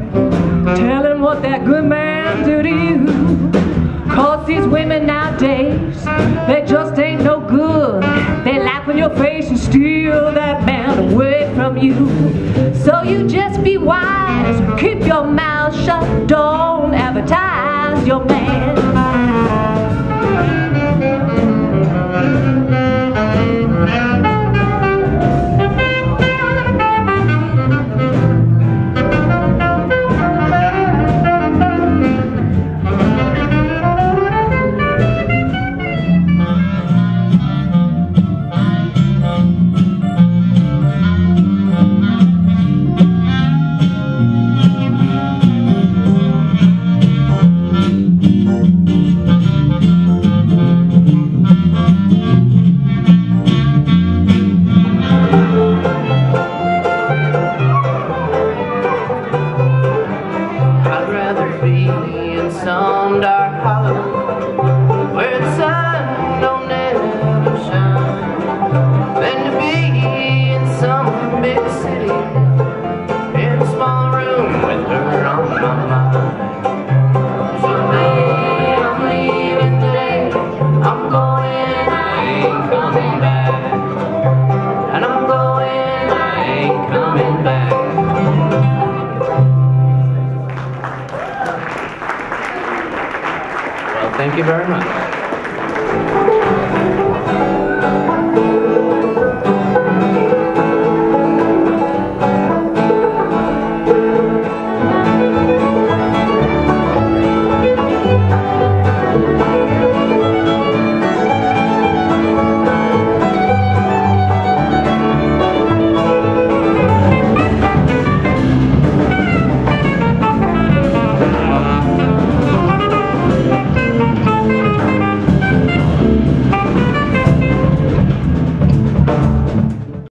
telling what that good man do to you. Cause these women nowadays, they just ain't no good. They laugh in your face and steal that man away from you. So you just be wise, keep your mouth shut, don't advertise your man. Some dark hollow where the sun don't ever shine, than to be in some big city in a small room with her on my mind. Someday I'm leaving today, I'm going, I ain't coming back, and I'm going, I ain't coming back. Thank you very much.